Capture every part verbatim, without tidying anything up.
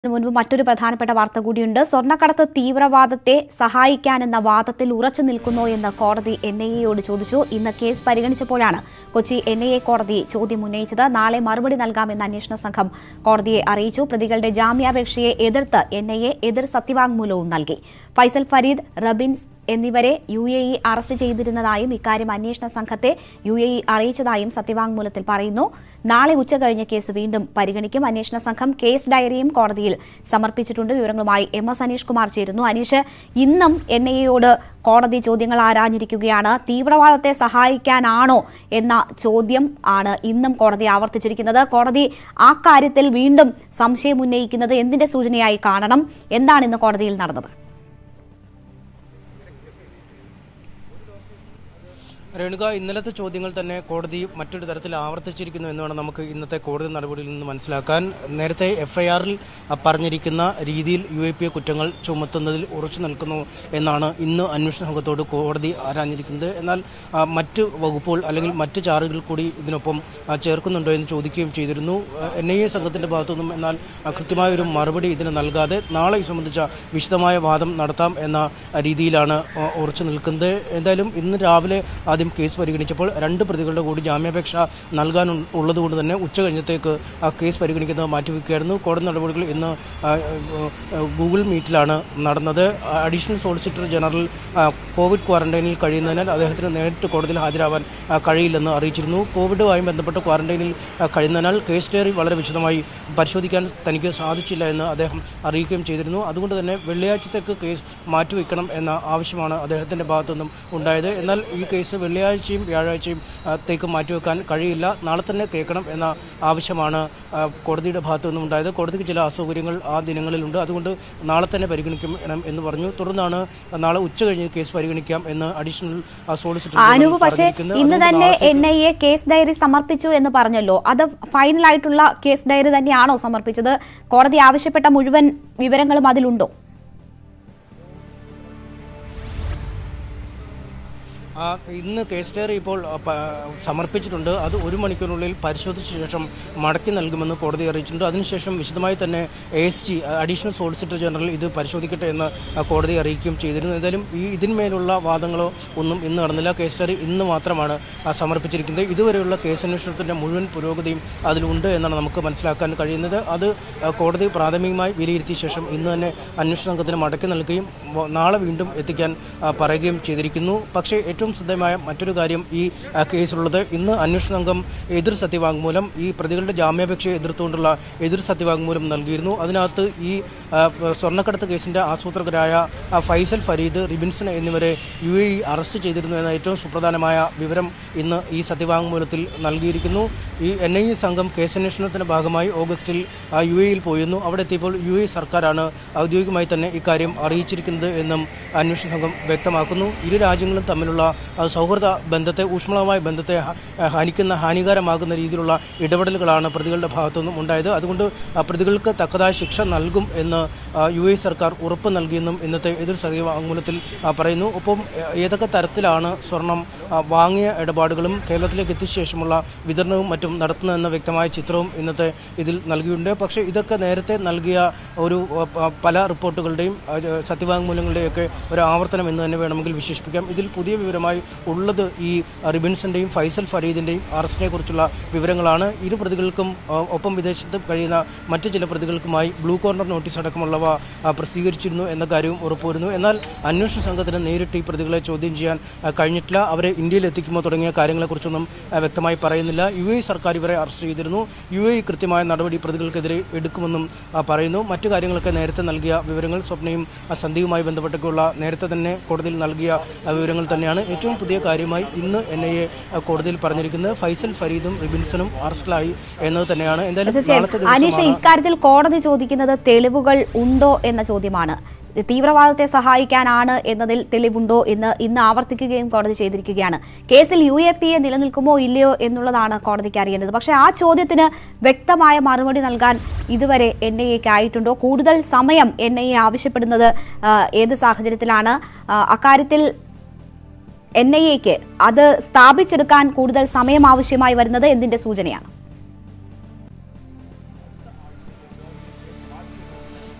മുൻപ് മറ്റൊരു പ്രധാനപ്പെട്ട വാർത്ത കൂടിയുണ്ട്. സ്വർണ്ണക്കടത്ത് തീവ്രവാദത്തെ സഹായിക്കാനെന്ന വാദത്തിൽ ഉറച്ചു നിൽക്കുന്നോ എന്ന് കോടതി എൻ ഐ എയോട് ചോദിച്ചു. ഇന്ന് കേസ് പരിഗണിച്ചപ്പോഴാണ് കൊച്ചി എൻ ഐ എ കോടതി ചോദ്യം ഉന്നയിച്ചത്. നാളെ മറുപടി നൽകാമെന്ന് അന്വേഷണ സംഘം കോടതിയെ അറിയിച്ചു. പ്രതികളുടെ ജാമ്യാപേക്ഷയെ എതിർത്ത് എൻ ഐ എ എതിർ സത്യവാങ്മൂലവും നൽകി. ഫൈസൽ, ഫരീദ്, റബിൻസ് എന്നിവരെ യു എ ഇ അറസ്റ്റ് ചെയ്തിരുന്നതായും ഇക്കാര്യം അന്വേഷണ സംഘത്തെ യു എ ഇ അറിയിച്ചതായും സത്യവാങ്മൂലത്തിൽ പറയുന്നു. നാളെ ഉച്ചകഴിഞ്ഞ് കേസ് വീണ്ടും പരിഗണിക്കും. അന്വേഷണ സംഘം കേസ് ഡയറിയും കോടതിയിൽ സമർപ്പിച്ചിട്ടുണ്ട്. വിവരങ്ങളുമായി എം എസ് അനീഷ് കുമാർ ചേരുന്നു. അനീഷ്, ഇന്നും എൻ ഐ എയോട് കോടതി ചോദ്യങ്ങൾ ആരാഞ്ഞിരിക്കുകയാണ്. തീവ്രവാദത്തെ സഹായിക്കാനാണോ എന്ന ചോദ്യം ആണ് ഇന്നും കോടതി ആവർത്തിച്ചിരിക്കുന്നത്. കോടതി ആ കാര്യത്തിൽ വീണ്ടും സംശയം ഉന്നയിക്കുന്നത് എന്തിന്റെ സൂചനയായി കാണണം? എന്താണ് ഇന്ന് കോടതിയിൽ നടന്നത്? രേണുക, ഇന്നലത്തെ ചോദ്യങ്ങൾ തന്നെ കോടതി മറ്റൊരു തരത്തിൽ ആവർത്തിച്ചിരിക്കുന്നു എന്ന് വേണം നമുക്ക് ഇന്നത്തെ കോടതി നടപടിയിൽ നിന്ന് മനസ്സിലാക്കാൻ. നേരത്തെ എഫ് ഐ ആറിൽ പറഞ്ഞിരിക്കുന്ന രീതിയിൽ യു എ പി എ കുറ്റങ്ങൾ ചുമത്തുന്നതിൽ ഉറച്ചു നിൽക്കുന്നു എന്നാണ് ഇന്ന് അന്വേഷണ സംഘത്തോട് കോടതി ആരാഞ്ഞിരിക്കുന്നത്. എന്നാൽ മറ്റ് വകുപ്പുകൾ അല്ലെങ്കിൽ മറ്റ് ചാർജുകൾ കൂടി ഇതിനൊപ്പം ചേർക്കുന്നുണ്ടോ എന്ന് ചോദിക്കുകയും ചെയ്തിരുന്നു എൻ ഐ എ സംഘത്തിന്റെ ഭാഗത്തുനിന്നും. എന്നാൽ കൃത്യമായ ഒരു മറുപടി ഇതിന് നൽകാതെ നാളെ ഇത് സംബന്ധിച്ച വിശദമായ വാദം നടത്താം എന്ന രീതിയിലാണ് ഉറച്ചു നിൽക്കുന്നത്. എന്തായാലും ഇന്ന് രാവിലെ ആദ്യം കേസ് പരിഗണിച്ചപ്പോൾ രണ്ട് പ്രതികളുടെ കൂടി ജാമ്യാപേക്ഷ നൽകാൻ ഉള്ളതുകൊണ്ട് തന്നെ ഉച്ച കഴിഞ്ഞത്തേക്ക് ആ കേസ് പരിഗണിക്കുന്നത് മാറ്റിവെക്കുകയായിരുന്നു. കോടതി നടപടികൾ ഇന്ന് ഗൂഗിൾ മീറ്റിലാണ് നടന്നത്. അഡീഷണൽ സോളിസിറ്റർ ജനറൽ കോവിഡ് ക്വാറന്റൈനിൽ കഴിയുന്നതിനാൽ അദ്ദേഹത്തിന് നേരിട്ട് കോടതിയിൽ ഹാജരാവാൻ കഴിയില്ലെന്ന് അറിയിച്ചിരുന്നു. കോവിഡുമായി ബന്ധപ്പെട്ട് ക്വാറന്റൈനിൽ കഴിയുന്നതിനാൽ കേസ് ഡയറി വളരെ വിശദമായി പരിശോധിക്കാൻ തനിക്ക് സാധിച്ചില്ല എന്ന് അദ്ദേഹം അറിയിക്കുകയും ചെയ്തിരുന്നു. അതുകൊണ്ട് തന്നെ വെള്ളിയാഴ്ചത്തേക്ക് കേസ് മാറ്റിവെക്കണം എന്ന ആവശ്യമാണ് അദ്ദേഹത്തിൻ്റെ ഭാഗത്തുനിന്നും ഉണ്ടായത്. എന്നാൽ ഈ കേസ് വെള്ളിയാഴ്ചയും വ്യാഴാഴ്ചയും ത്തേക്ക് മാറ്റിവെക്കാൻ കഴിയില്ല, നാളെ തന്നെ കേൾക്കണം എന്ന ആവശ്യമാണ് കോടതിയുടെ ഭാഗത്തു നിന്നും ഉണ്ടായത്. കോടതിക്ക് ചില അസൗകര്യങ്ങൾ ആ ദിനങ്ങളിലുണ്ട്, അതുകൊണ്ട് നാളെ തന്നെ പരിഗണിക്കണം എന്ന് പറഞ്ഞു. തുടർന്നാണ് നാളെ ഉച്ച കഴിഞ്ഞ് കേസ് പരിഗണിക്കാം എന്ന് അഡീഷണൽ സോളിസിറ്റർ പറഞ്ഞിരിക്കുന്നത്. ഇന്ന് തന്നെ N I A case diary സമർപ്പിച്ചു എന്ന് പറഞ്ഞല്ലോ, അത് ഫൈനൽ ആയിട്ടുള്ള കേസ് ഡയറി തന്നെയാണോ സമർപ്പിച്ചത്? കോടതി ആവശ്യപ്പെട്ട മുഴുവൻ വിവരങ്ങളും അതിലുണ്ടോ? ഇന്ന് കേസ് ഡയറി ഇപ്പോൾ സമർപ്പിച്ചിട്ടുണ്ട്. അത് ഒരു മണിക്കൂറിനുള്ളിൽ പരിശോധിച്ച ശേഷം മടക്കി നൽകുമെന്ന് കോടതി അറിയിച്ചിട്ടുണ്ട്. അതിനുശേഷം വിശദമായി തന്നെ A S T additional solicitor general ഇത് പരിശോധിക്കട്ടെ എന്ന് കോടതി അറിയിക്കുകയും ചെയ്തിരുന്നു. എന്തായാലും ഈ ഇതിന്മേലുള്ള വാദങ്ങളോ ഒന്നും ഇന്ന് നടന്നില്ല. കേസ് ഡയറി ഇന്ന് മാത്രമാണ് സമർപ്പിച്ചിരിക്കുന്നത്. ഇതുവരെയുള്ള കേസ് അന്വേഷണത്തിൻ്റെ മുഴുവൻ പുരോഗതിയും അതിലുണ്ട് എന്നാണ് നമുക്ക് മനസ്സിലാക്കാൻ കഴിയുന്നത്. അത് കോടതി പ്രാഥമികമായി വിലയിരുത്തിയ ശേഷം ഇന്ന് തന്നെ അന്വേഷണ സംഘത്തിന് മടക്കി നൽകുകയും നാളെ വീണ്ടും എത്തിക്കാൻ പറയുകയും ചെയ്തിരിക്കുന്നു. പക്ഷേ ഏറ്റവും ശ്രദ്ധേയമായ മറ്റൊരു കാര്യം ഈ കേസിലുള്ളത്, ഇന്ന് അന്വേഷണ സംഘം എതിർ സത്യവാങ്മൂലം ഈ പ്രതികളുടെ ജാമ്യാപേക്ഷയെ എതിർത്തുകൊണ്ടുള്ള എതിർ സത്യവാങ്മൂലം നൽകിയിരുന്നു. അതിനകത്ത് ഈ സ്വർണ്ണക്കടത്ത് കേസിന്റെ ആസൂത്രകരായ ഫൈസൽ, ഫരീദ്, റിബിൻസൺ എന്നിവരെ യു എ ഇ അറസ്റ്റ് ചെയ്തിരുന്നു എന്ന ഏറ്റവും സുപ്രധാനമായ വിവരം ഇന്ന് ഈ സത്യവാങ്മൂലത്തിൽ നൽകിയിരിക്കുന്നു. ഈ എൻ ഐ എ സംഘം കേസന്വേഷണത്തിന്റെ ഭാഗമായി ഓഗസ്റ്റിൽ യു എ ഇയിൽ പോയിരുന്നു. അവിടെ എത്തിയപ്പോൾ യു എ സർക്കാരാണ് ഔദ്യോഗികമായി തന്നെ ഇക്കാര്യം അറിയിച്ചിരിക്കുന്നത് എന്നും അന്വേഷണ സംഘം വ്യക്തമാക്കുന്നു. ഇരു രാജ്യങ്ങളും തമ്മിലുള്ള സൗഹൃദ ബന്ധത്തെ, ഊഷ്മളമായ ബന്ധത്തെ ഹനിക്കുന്ന ഹാനികരമാകുന്ന രീതിയിലുള്ള ഇടപെടലുകളാണ് പ്രതികളുടെ ഭാഗത്തുനിന്നും ഉണ്ടായത്. അതുകൊണ്ട് പ്രതികൾക്ക് തക്കതായ ശിക്ഷ നൽകും എന്ന് യു എ സർക്കാർ ഉറപ്പ് നൽകിയെന്നും ഇന്നത്തെ എതിർ സത്യവാങ്മൂലത്തിൽ പറയുന്നു. ഒപ്പം ഏതൊക്കെ തരത്തിലാണ് സ്വർണം വാങ്ങിയ ഇടപാടുകളും കേരളത്തിലേക്ക് എത്തിയ ശേഷമുള്ള വിതരണവും മറ്റും നടത്തുന്നതെന്ന വ്യക്തമായ ചിത്രവും ഇന്നത്തെ ഇതിൽ നൽകിയിട്ടുണ്ട്. പക്ഷേ ഇതൊക്കെ നേരത്തെ നൽകിയ ഒരു പല റിപ്പോർട്ടുകളുടെയും സത്യവാങ്മൂലങ്ങളുടെയൊക്കെ ഒരു ആവർത്തനം എന്ന് തന്നെ വേണമെങ്കിൽ വിശേഷിപ്പിക്കാം. ഇതിൽ പുതിയ വിവരമായി ഉള്ളത് ഈ റിബിൻസിന്റെയും ഫൈസൽ, ഫരീദിന്റെയും അറസ്റ്റിനെ കുറിച്ചുള്ള വിവരങ്ങളാണ്. ഇരു പ്രതികൾക്കും ഒപ്പം വിദേശത്ത് കഴിയുന്ന മറ്റ് ചില പ്രതികൾക്കുമായി ബ്ലൂ കോർണർ നോട്ടീസ് അടക്കമുള്ളവ പ്രസിദ്ധീകരിച്ചിരുന്നു എന്ന കാര്യവും ഉറപ്പുവരുന്നു. എന്നാൽ അന്വേഷണ സംഘത്തിന് നേരിട്ട് ഈ പ്രതികളെ ചോദ്യം ചെയ്യാൻ കഴിഞ്ഞിട്ടില്ല. അവരെ ഇന്ത്യയിൽ എത്തിക്കുമോ തുടങ്ങിയ കാര്യങ്ങളെക്കുറിച്ചൊന്നും വ്യക്തമായി പറയുന്നില്ല. യു എ സർക്കാർ ഇവരെ അറസ്റ്റ് ചെയ്തിരുന്നു. യു എ കൃത്യമായ നടപടി പ്രതികൾക്കെതിരെ എടുക്കുമെന്നും പറയുന്നു. മറ്റു കാര്യങ്ങളൊക്കെ നേരത്തെ നൽകിയ വിവരങ്ങൾ, സ്വപ്നയും സന്ധ്യയുമായി ബന്ധപ്പെട്ടൊക്കെയുള്ള നേരത്തെ തന്നെ കോടതിയിൽ നൽകിയ വിവരങ്ങൾ തന്നെയാണ്. ഏറ്റവും പുതിയ കാര്യമായി ഇന്ന് എൻ ഐ എ കോടതിയിൽ പറഞ്ഞിരിക്കുന്നത് ഫൈസൽ, ഫരീദും റിബിൻസനും അറസ്റ്റിലായി എന്നത് തന്നെയാണ്. എന്തായാലും ഇക്കാര്യത്തിൽ കോടതി ചോദിക്കുന്നത് തെളിവുകൾ ഉണ്ടോ എന്ന ചോദ്യമാണ്. തീവ്രവാദത്തെ സഹായിക്കാനാണ് എന്നതിൽ തെളിവുണ്ടോ എന്ന് ഇന്ന് ആവർത്തിക്കുകയും കോടതി ചെയ്തിരിക്കുകയാണ്. കേസിൽ യു എ പി എ നിലനിൽക്കുമോ ഇല്ലയോ എന്നുള്ളതാണ് കോടതിക്ക് അറിയേണ്ടത്. പക്ഷേ ആ ചോദ്യത്തിന് വ്യക്തമായ മറുപടി നൽകാൻ ഇതുവരെ എൻ ഐ എക്ക് ആയിട്ടുണ്ടോ? കൂടുതൽ സമയം എൻ ഐ എ ആവശ്യപ്പെടുന്നത് ഏത് സാഹചര്യത്തിലാണ്? അക്കാര്യത്തിൽ എൻ ഐ എക്ക് അത് സ്ഥാപിച്ചെടുക്കാൻ കൂടുതൽ സമയം ആവശ്യമായി വരുന്നത് എന്തിന്റെ സൂചനയാണ്?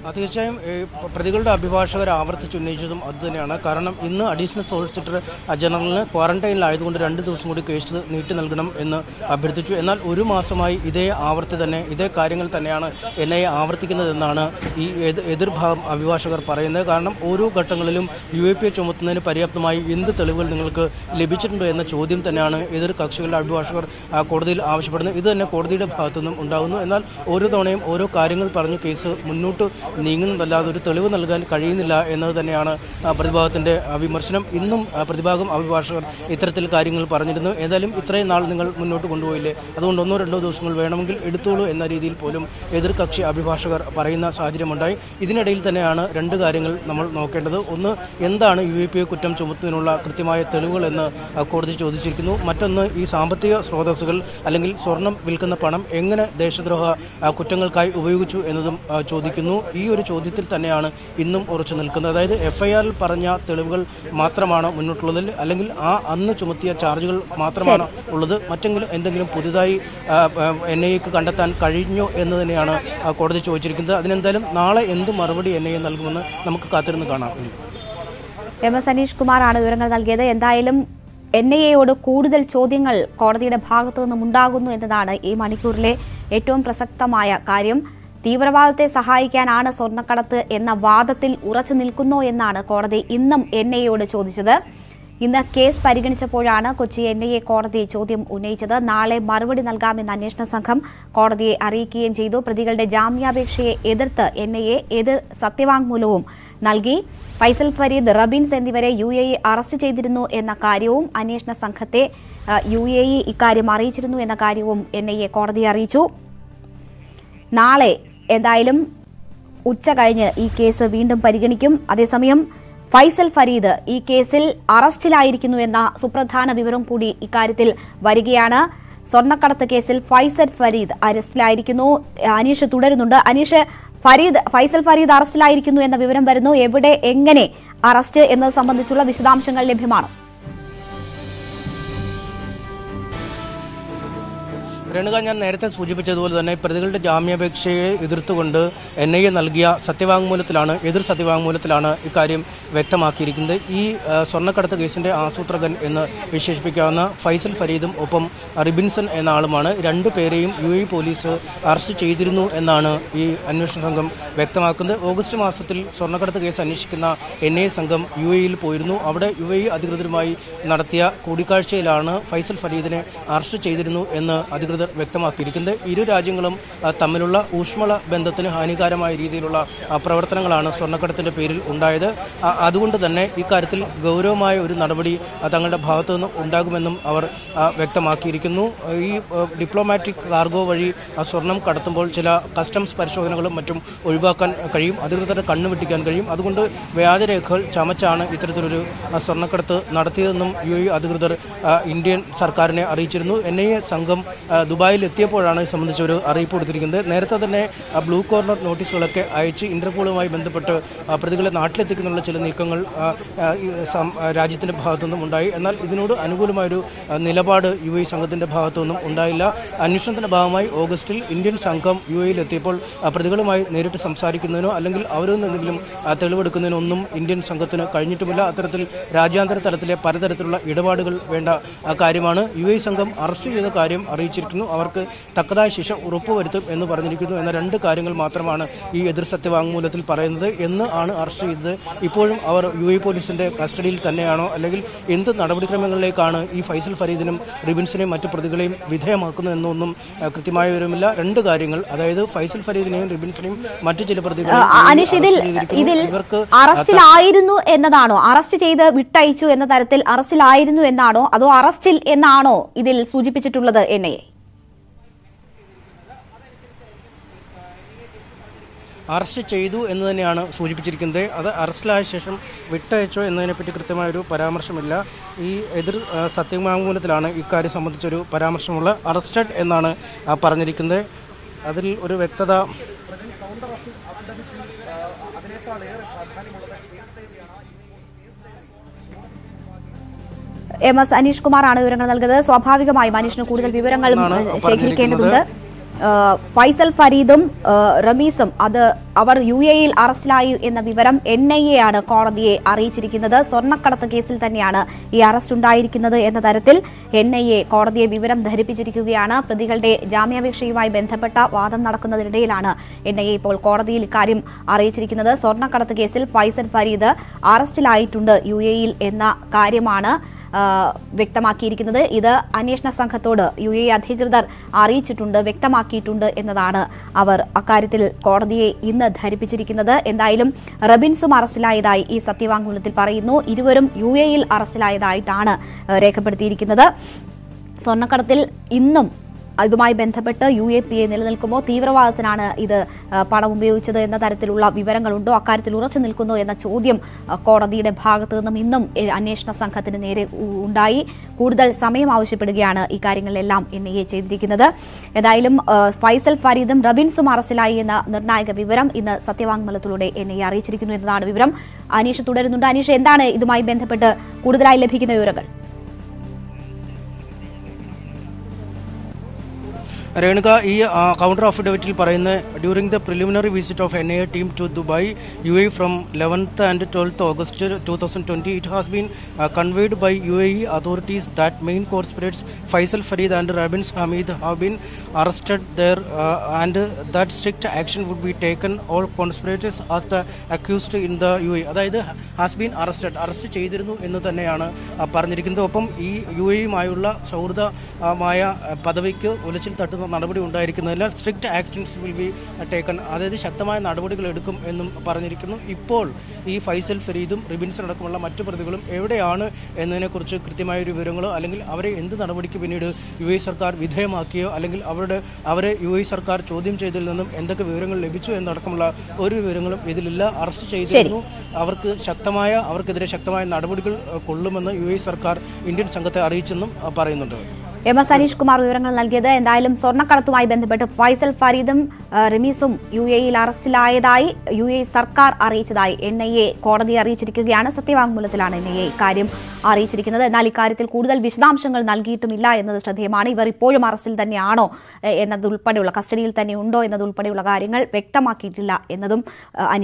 തീർച്ചയായും പ്രതികളുടെ അഭിഭാഷകർ ആവർത്തിച്ചുന്നയിച്ചതും അതുതന്നെയാണ്. കാരണം ഇന്ന് അഡീഷണൽ സോളിസിറ്റർ ജനറലിന് ക്വാറന്റൈനിലായതുകൊണ്ട് രണ്ട് ദിവസം കൂടി കേസ് നീട്ടി നൽകണം എന്ന് അഭ്യർത്ഥിച്ചു. എന്നാൽ ഒരു മാസമായി ഇതേ ആവർത്തി തന്നെ ഇതേ കാര്യങ്ങൾ തന്നെയാണ് എൻ ഐ എ ആവർത്തിക്കുന്നതെന്നാണ് ഈ എതിർഭാഗം അഭിഭാഷകർ പറയുന്നത്. കാരണം ഓരോ ഘട്ടങ്ങളിലും യു എ പി എ ചുമത്തുന്നതിന് പര്യാപ്തമായി എന്ത് തെളിവുകൾ നിങ്ങൾക്ക് ലഭിച്ചിട്ടുണ്ടോ എന്ന ചോദ്യം തന്നെയാണ് എതിർ കക്ഷികളുടെ അഭിഭാഷകർ കോടതിയിൽ ആവശ്യപ്പെടുന്നത്. ഇത് തന്നെ കോടതിയുടെ ഭാഗത്തുനിന്നും ഉണ്ടാകുന്നു. എന്നാൽ ഓരോ തവണയും ഓരോ കാര്യങ്ങൾ പറഞ്ഞ് കേസ് മുന്നോട്ട് നീങ്ങുന്നതല്ലാതെ ഒരു തെളിവ് നൽകാൻ കഴിയുന്നില്ല എന്നത് തന്നെയാണ് പ്രതിഭാഗത്തിൻ്റെ വിമർശനം. ഇന്നും പ്രതിഭാഗം അഭിഭാഷകർ ഇത്തരത്തിൽ കാര്യങ്ങൾ പറഞ്ഞിരുന്നു. ഏതായാലും ഇത്രയും നാൾ നിങ്ങൾ മുന്നോട്ട് കൊണ്ടുപോയില്ലേ, അതുകൊണ്ട് ഒന്നോ രണ്ടോ ദിവസങ്ങൾ വേണമെങ്കിൽ എടുത്തോളൂ എന്ന രീതിയിൽ പോലും എതിർകക്ഷി അഭിഭാഷകർ പറയുന്ന സാഹചര്യമുണ്ടായി. ഇതിനിടയിൽ തന്നെയാണ് രണ്ട് കാര്യങ്ങൾ നമ്മൾ നോക്കേണ്ടത്. ഒന്ന്, എന്താണ് യു എ പി എ കുറ്റം ചുമത്തുന്നതിനുള്ള കൃത്യമായ തെളിവുകൾ എന്ന് കോടതി ചോദിച്ചിരിക്കുന്നു. മറ്റൊന്ന്, ഈ സാമ്പത്തിക സ്രോതസ്സുകൾ അല്ലെങ്കിൽ സ്വർണം വിൽക്കുന്ന പണം എങ്ങനെ ദേശദ്രോഹ കുറ്റങ്ങൾക്കായി ഉപയോഗിച്ചു എന്നതും ചോദിക്കുന്നു. ഈ ഒരു ചോദ്യത്തിൽ തന്നെയാണ് ഇന്നും ഉറച്ചു നിൽക്കുന്നത്. അതായത് എഫ് ഐ ആറിൽ പറഞ്ഞ തെളിവുകൾ മാത്രമാണ് മുന്നോട്ടുള്ളത്, അല്ലെങ്കിൽ ആ അന്ന് ചുമത്തിയ ചാർജുകൾ മാത്രമാണ് ഉള്ളത്, മറ്റെങ്കിലും എന്തെങ്കിലും പുതുതായി എൻ ഐ എക്ക് കണ്ടെത്താൻ കഴിഞ്ഞോ എന്ന് തന്നെയാണ് കോടതി ചോദിച്ചിരിക്കുന്നത്. അതിനെന്തായാലും നാളെ എന്ത് മറുപടി എൻ ഐ എ നൽകുമെന്ന് നമുക്ക് കാത്തിരുന്ന് കാണാം. എം എസ് അനീഷ് കുമാറാണ് വിവരങ്ങൾ നൽകിയത്. എന്തായാലും എൻ ഐ എയോട് കൂടുതൽ ചോദ്യങ്ങൾ കോടതിയുടെ ഭാഗത്തു നിന്നും ഉണ്ടാകുന്നു എന്നതാണ് ഈ മണിക്കൂറിലെ ഏറ്റവും പ്രസക്തമായ കാര്യം. തീവ്രവാദത്തെ സഹായിക്കാനാണ് സ്വർണ്ണക്കടത്ത് എന്ന വാദത്തിൽ ഉറച്ചു നിൽക്കുന്നോ എന്നാണ് കോടതി ഇന്നും എൻ ഐ എയോട് ചോദിച്ചത്. ഇന്ന് കേസ് പരിഗണിച്ചപ്പോഴാണ് കൊച്ചി എൻ ഐ എ കോടതി ചോദ്യം ഉന്നയിച്ചത്. നാളെ മറുപടി നൽകാമെന്ന് അന്വേഷണ സംഘം കോടതിയെ അറിയിക്കുകയും ചെയ്തു. പ്രതികളുടെ ജാമ്യാപേക്ഷയെ എതിർത്ത് എൻ ഐ എ എതിർ സത്യവാങ്മൂലവും നൽകി. ഫൈസൽ ഫരീദ്, റബിൻസ് എന്നിവരെ യു എ ഇ അറസ്റ്റ് ചെയ്തിരുന്നു എന്ന കാര്യവും അന്വേഷണ സംഘത്തെ യു എ ഇ ഇക്കാര്യം അറിയിച്ചിരുന്നു എന്ന കാര്യവും എൻ ഐ എ കോടതിയെ അറിയിച്ചു. നാളെ എന്തായാലും ഉച്ച കഴിഞ്ഞ് ഈ കേസ് വീണ്ടും പരിഗണിക്കും. അതേസമയം ഫൈസൽ ഫരീദ് ഈ കേസിൽ അറസ്റ്റിലായിരിക്കുന്നു എന്ന സുപ്രധാന വിവരം കൂടി ഇക്കാര്യത്തിൽ വരികയാണ്. സ്വർണ്ണക്കടത്ത് കേസിൽ ഫൈസൽ ഫരീദ് അറസ്റ്റിലായിരിക്കുന്നു. അനീഷ് തുടരുന്നുണ്ട്. അനീഷ്, ഫരീദ് ഫൈസൽ ഫരീദ് അറസ്റ്റിലായിരിക്കുന്നു എന്ന വിവരം വരുന്നു. എവിടെ, എങ്ങനെ അറസ്റ്റ് എന്നത് സംബന്ധിച്ചുള്ള വിശദാംശങ്ങൾ ലഭ്യമാണ്? രേണുക, ഞാൻ നേരത്തെ സൂചിപ്പിച്ചതുപോലെ തന്നെ പ്രതികളുടെ ജാമ്യാപേക്ഷയെ എതിർത്തുകൊണ്ട് എൻ ഐ എ നൽകിയ സത്യവാങ്മൂലത്തിലാണ് എതിർ സത്യവാങ്മൂലത്തിലാണ് ഇക്കാര്യം വ്യക്തമാക്കിയിരിക്കുന്നത്. ഈ സ്വർണ്ണക്കടത്ത് കേസിന്റെ ആസൂത്രകൻ എന്ന് വിശേഷിപ്പിക്കാവുന്ന ഫൈസൽ ഫരീദും ഒപ്പം റിബിൻസൺ എന്ന ആളുമാണ്. രണ്ടു പേരെയും യു എ പോലീസ് അറസ്റ്റ് ചെയ്തിരുന്നു എന്നാണ് ഈ അന്വേഷണ സംഘം വ്യക്തമാക്കുന്നത്. ഓഗസ്റ്റ് മാസത്തിൽ സ്വർണ്ണക്കടത്ത് കേസ് അന്വേഷിക്കുന്ന എൻ ഐ എ സംഘം യു എയിൽ പോയിരുന്നു. അവിടെ യു എ അധികൃതരുമായി നടത്തിയ കൂടിക്കാഴ്ചയിലാണ് ഫൈസൽ ഫരീദിനെ അറസ്റ്റ് ചെയ്തിരുന്നു എന്ന് അധികൃതർ വ്യക്തമാക്കിയിരിക്കുന്നത്. ഇരു രാജ്യങ്ങളും തമ്മിലുള്ള ഊഷ്മള ബന്ധത്തിന് ഹാനികരമായ രീതിയിലുള്ള പ്രവർത്തനങ്ങളാണ് സ്വർണ്ണക്കടത്തിന്റെ പേരിൽ ഉണ്ടായത്. അതുകൊണ്ട് തന്നെ ഇക്കാര്യത്തിൽ ഗൗരവമായ ഒരു നടപടി തങ്ങളുടെ ഭാഗത്തു നിന്ന് ഉണ്ടാകുമെന്നും അവർ വ്യക്തമാക്കിയിരിക്കുന്നു. ഈ ഡിപ്ലോമാറ്റിക് കാർഗോ വഴി സ്വർണം കടത്തുമ്പോൾ ചില കസ്റ്റംസ് പരിശോധനകളും മറ്റും ഒഴിവാക്കാൻ കഴിയും, അധികൃതരുടെ കണ്ണുവെട്ടിക്കാൻ കഴിയും. അതുകൊണ്ട് വ്യാജരേഖകൾ ചമച്ചാണ് ഇത്തരത്തിലൊരു സ്വർണ്ണക്കടത്ത് നടത്തിയതെന്നും യു എ അധികൃതർ ഇന്ത്യൻ സർക്കാരിനെ അറിയിച്ചിരുന്നു. എൻ ഐ എ സംഘം ദുബായിൽ എത്തിയപ്പോഴാണ് ഇത് സംബന്ധിച്ച ഒരു അറിയിപ്പ് കൊടുത്തിരിക്കുന്നത്. നേരത്തെ തന്നെ ബ്ലൂ കോർണർ നോട്ടീസുകളൊക്കെ അയച്ച് ഇന്റർപോളുമായി ബന്ധപ്പെട്ട് പ്രതികളെ നാട്ടിലെത്തിക്കുന്നുള്ള ചില നീക്കങ്ങൾ രാജ്യത്തിന്റെ ഭാഗത്തുനിന്നും ഉണ്ടായി. എന്നാൽ ഇതിനോട് അനുകൂലമായൊരു നിലപാട് യു എ സംഘത്തിന്റെ ഭാഗത്തുനിന്നും ഉണ്ടായില്ല. അന്വേഷണത്തിന്റെ ഭാഗമായി ഓഗസ്റ്റിൽ ഇന്ത്യൻ സംഘം യു എയിൽ എത്തിയപ്പോൾ പ്രതികളുമായി നേരിട്ട് സംസാരിക്കുന്നതിനോ അല്ലെങ്കിൽ അവരിൽ നിന്ന് എന്തെങ്കിലും തെളിവെടുക്കുന്നതിനോ ഒന്നും ഇന്ത്യൻ സംഘത്തിന് കഴിഞ്ഞിട്ടുമില്ല. അത്തരത്തിൽ രാജ്യാന്തര തലത്തിലെ പലതരത്തിലുള്ള ഇടപാടുകൾ വേണ്ട കാര്യമാണ്. യു എ സംഘം അറസ്റ്റ് ചെയ്ത കാര്യം അറിയിച്ചിരിക്കുന്നു. അവർക്ക് തക്കതായ ശിക്ഷ ഉറപ്പുവരുത്തും എന്ന് പറഞ്ഞിരിക്കുന്നു എന്ന രണ്ട് കാര്യങ്ങൾ മാത്രമാണ് ഈ എതിർ സത്യവാങ്മൂലത്തിൽ പറയുന്നത്. എന്ന് ആണ് അറസ്റ്റ് ചെയ്തത്, ഇപ്പോഴും അവർ യു എ പോലീസിന്റെ കസ്റ്റഡിയിൽ തന്നെയാണോ, അല്ലെങ്കിൽ എന്ത് നടപടിക്രമങ്ങളിലേക്കാണ് ഈ ഫൈസൽ ഫരീദിനും റിബിൻസിനെയും മറ്റു പ്രതികളെയും വിധേയമാക്കുന്നതെന്നൊന്നും കൃത്യമായ വിവരമില്ല. രണ്ട് കാര്യങ്ങൾ, അതായത് ഫൈസൽ ഫരീദിനെയും റിബിൻസിനെയും മറ്റു ചില പ്രതികളെയും ഇവർക്ക് അറസ്റ്റിലായിരുന്നു എന്നതാണോ, അറസ്റ്റ് ചെയ്ത് വിട്ടയച്ചു എന്ന തരത്തിൽ അറസ്റ്റിലായിരുന്നു എന്നാണോ, അതോ അറസ്റ്റിൽ എന്നാണോ ഇതിൽ സൂചിപ്പിച്ചിട്ടുള്ളത് എൻ ഐ എ? അറസ്റ്റ് ചെയ്തു എന്ന് തന്നെയാണ് സൂചിപ്പിച്ചിരിക്കുന്നത്. അത് അറസ്റ്റിലായ ശേഷം വിട്ടയച്ചോ എന്നതിനെപ്പറ്റി കൃത്യമായൊരു പരാമർശമില്ല. ഈ എതിർ സത്യവാങ്മൂലത്തിലാണ് ഇക്കാര്യം സംബന്ധിച്ചൊരു പരാമർശമുള്ള. അറസ്റ്റഡ് എന്നാണ് പറഞ്ഞിരിക്കുന്നത്. അതിൽ ഒരു വ്യക്തത എം എസ് അനീഷ് കുമാറാണ് വിവരങ്ങൾ നൽകുന്നത്. സ്വാഭാവികമായും അനീഷിന് കൂടുതൽ വിവരങ്ങൾ ശേഖരിക്കേണ്ടതുണ്ട്. ഫൈസൽ ഫരീദും റമീസും അത് അവർ യു എയിൽ അറസ്റ്റിലായി എന്ന വിവരം എൻ ഐ എ ആണ് കോടതിയെ അറിയിച്ചിരിക്കുന്നത്. സ്വർണ്ണക്കടത്ത് കേസിൽ തന്നെയാണ് ഈ അറസ്റ്റ് ഉണ്ടായിരിക്കുന്നത് എന്ന തരത്തിൽ എൻ ഐ എ കോടതിയെ വിവരം ധരിപ്പിച്ചിരിക്കുകയാണ്. പ്രതികളുടെ ജാമ്യാപേക്ഷയുമായി ബന്ധപ്പെട്ട വാദം നടക്കുന്നതിനിടയിലാണ് എൻ ഐ എ ഇപ്പോൾ കോടതിയിൽ ഇക്കാര്യം അറിയിച്ചിരിക്കുന്നത്. സ്വർണ്ണക്കടത്ത് കേസിൽ ഫൈസൽ ഫരീദ് അറസ്റ്റിലായിട്ടുണ്ട് യു എയിൽ എന്ന കാര്യമാണ് വ്യക്തമാക്കിയിരിക്കുന്നത്. ഇത് അന്വേഷണ സംഘത്തോട് യു എ അധികൃതർ അറിയിച്ചിട്ടുണ്ട്, വ്യക്തമാക്കിയിട്ടുണ്ട് എന്നതാണ് അവർ അക്കാര്യത്തിൽ കോടതിയെ ഇന്ന് ധരിപ്പിച്ചിരിക്കുന്നത്. എന്തായാലും റബിൻസും അറസ്റ്റിലായതായി ഈ സത്യവാങ്മൂലത്തിൽ പറയുന്നു. ഇരുവരും യു എയിൽ അറസ്റ്റിലായതായിട്ടാണ് രേഖപ്പെടുത്തിയിരിക്കുന്നത്. സ്വർണ്ണക്കടത്തിൽ ഇന്നും ഇതുമായി ബന്ധപ്പെട്ട് യു എ പി എ നിലനിൽക്കുമോ, തീവ്രവാദത്തിനാണ് ഇത് പണം ഉപയോഗിച്ചത് എന്ന തരത്തിലുള്ള വിവരങ്ങളുണ്ടോ, അക്കാര്യത്തിൽ ഉറച്ചു നിൽക്കുന്നു എന്ന ചോദ്യം കോടതിയുടെ ഭാഗത്തു നിന്നും ഇന്നും അന്വേഷണ സംഘത്തിന് നേരെ ഉണ്ടായി. കൂടുതൽ സമയം ആവശ്യപ്പെടുകയാണ് ഈ കാര്യങ്ങളിലെല്ലാം എൻ ഐ എ ചെയ്തിരിക്കുന്നത്. ഏതായാലും ഫൈസൽ ഫരീദും റബിൻസും അറസ്റ്റിലായി എന്ന നിർണായക വിവരം ഇന്ന് സത്യവാങ്മൂലത്തിലൂടെ എൻ ഐ എ അറിയിച്ചിരിക്കുന്നു എന്നതാണ് വിവരം. അനീഷ് തുടരുന്നുണ്ട്. അനീഷ്, എന്താണ് ഇതുമായി ബന്ധപ്പെട്ട് കൂടുതലായി ലഭിക്കുന്ന വിവരങ്ങൾ? രേണുക, ഈ കൗണ്ടർ അഫിഡവിറ്റിൽ പറയുന്ന during the preliminary visit of N I A team to Dubai U A from eleventh and twelfth August two thousand twenty it has been conveyed by U A E authorities that main conspirators Faisal Fareed and Rabins Hameed have been arrested there and that strict action would be taken all conspirators as the accused in the U A. അതായത് has been arrested, arrest ചെയ്തിരുന്നു എന്ന് തന്നെയാണ് പറഞ്ഞിരിക്കുന്നത്. ഒപ്പം ഈ U എയുമായുള്ള സൗഹൃദമായ പദവിക്ക് ഉലച്ചിൽ തട്ടുന്ന നടപടി ഉണ്ടായിരിക്കുന്നതിനാൽ strict actions will be taken, അതായത് ശക്തമായ നടപടികൾ എടുക്കും എന്നും പറഞ്ഞിരിക്കുന്നു. ഇപ്പോൾ ഈ ഫൈസൽ ഫരീദും റിബിൻസും അടക്കമുള്ള മറ്റു പ്രതികളും എവിടെയാണ് എന്നതിനെക്കുറിച്ച് കൃത്യമായൊരു വിവരങ്ങളോ അല്ലെങ്കിൽ അവരെ എന്ത് നടപടിക്ക് പിന്നീട് യു എ സർക്കാർ വിധേയമാക്കിയോ അല്ലെങ്കിൽ അവരുടെ അവരെ യു എ സർക്കാർ ചോദ്യം ചെയ്തതിൽ നിന്നും എന്തൊക്കെ വിവരങ്ങൾ ലഭിച്ചു എന്നടക്കമുള്ള ഒരു വിവരങ്ങളും ഇതിലില്ല. അറസ്റ്റ് ചെയ്തിരുന്നു, അവർക്ക് ശക്തമായ അവർക്കെതിരെ ശക്തമായ നടപടികൾ കൊള്ളുമെന്ന് യു എ സർക്കാർ ഇന്ത്യൻ സംഘത്തെ അറിയിച്ചെന്നും പറയുന്നുണ്ട്. എം എസ് അനീഷ് കുമാർ വിവരങ്ങൾ നൽകിയത്. എന്തായാലും സ്വർണ്ണക്കടത്തുമായി ബന്ധപ്പെട്ട് ഫൈസൽ ഫരീദും റമീസും യു എയിൽ അറസ്റ്റിലായതായി യു എ സർക്കാർ അറിയിച്ചതായി എൻ ഐ എ കോടതിയെ അറിയിച്ചിരിക്കുകയാണ്. സത്യവാങ്മൂലത്തിലാണ് എൻ ഐ എ ഇക്കാര്യം അറിയിച്ചിരിക്കുന്നത്. എന്നാൽ ഇക്കാര്യത്തിൽ കൂടുതൽ വിശദാംശങ്ങൾ നൽകിയിട്ടുമില്ല എന്നത് ശ്രദ്ധേയമാണ്. ഇവർ ഇപ്പോഴും അറസ്റ്റിൽ തന്നെയാണോ എന്നതുൾപ്പെടെയുള്ള, കസ്റ്റഡിയിൽ തന്നെ ഉണ്ടോ എന്നതുൾപ്പെടെയുള്ള കാര്യങ്ങൾ വ്യക്തമാക്കിയിട്ടില്ല എന്നതും